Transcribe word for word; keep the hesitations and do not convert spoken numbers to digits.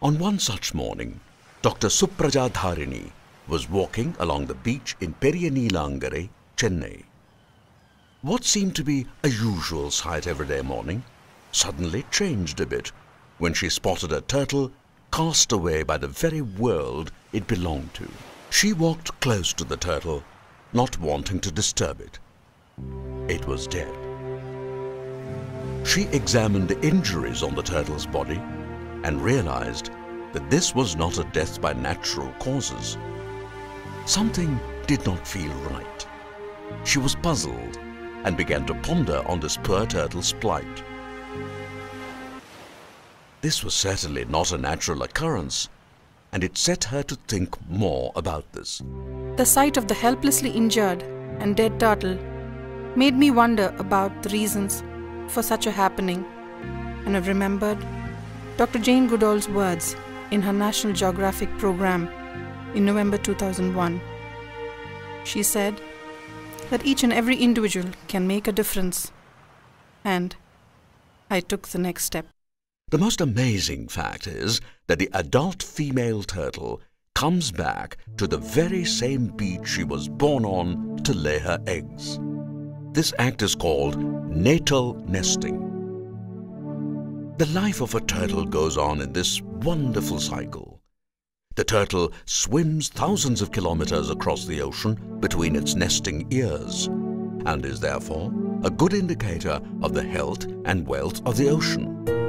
On one such morning, Doctor Supraja Dharini was walking along the beach in Periyanilankare, Chennai. What seemed to be a usual sight every day morning suddenly changed a bit when she spotted a turtle cast away by the very world it belonged to. She walked close to the turtle, not wanting to disturb it. It was dead. She examined the injuries on the turtle's body and realized that this was not a death by natural causes. Something did not feel right. She was puzzled and began to ponder on this poor turtle's plight. This was certainly not a natural occurrence, and it set her to think more about this. The sight of the helplessly injured and dead turtle made me wonder about the reasons for such a happening, and I remembered Doctor Jane Goodall's words in her National Geographic program in November two thousand one. She said that each and every individual can make a difference, and I took the next step. The most amazing fact is that the adult female turtle comes back to the very same beach she was born on to lay her eggs. This act is called natal nesting. The life of a turtle goes on in this wonderful cycle. The turtle swims thousands of kilometers across the ocean between its nesting years and is therefore a good indicator of the health and wealth of the ocean.